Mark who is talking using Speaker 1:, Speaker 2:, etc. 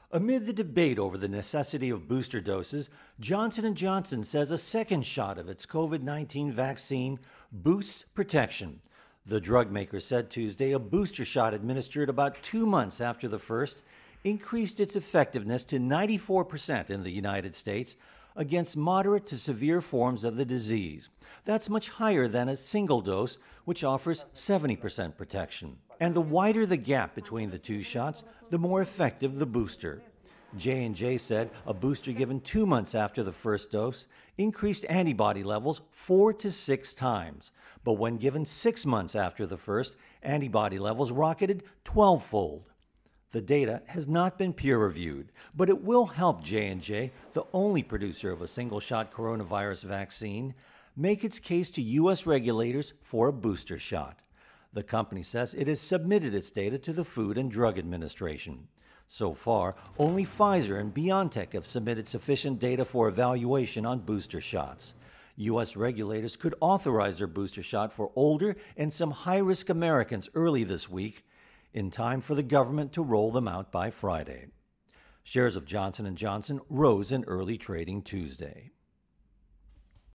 Speaker 1: Amid the debate over the necessity of booster doses, Johnson & Johnson says a second shot of its COVID-19 vaccine boosts protection. The drug maker said Tuesday a booster shot administered about 2 months after the first increased its effectiveness to 94% in the United States against moderate to severe forms of the disease. That's much higher than a single dose, which offers 70% protection. And the wider the gap between the two shots, the more effective the booster. J&J said a booster given 2 months after the first dose increased antibody levels 4 to 6 times. But when given 6 months after the first, antibody levels rocketed 12-fold. The data has not been peer-reviewed, but it will help J&J, the only producer of a single-shot coronavirus vaccine, make its case to U.S. regulators for a booster shot. The company says it has submitted its data to the Food and Drug Administration. So far, only Pfizer and BioNTech have submitted sufficient data for evaluation on booster shots. U.S. regulators could authorize their booster shot for older and some high-risk Americans early this week, in time for the government to roll them out by Friday. Shares of Johnson & Johnson rose in early trading Tuesday.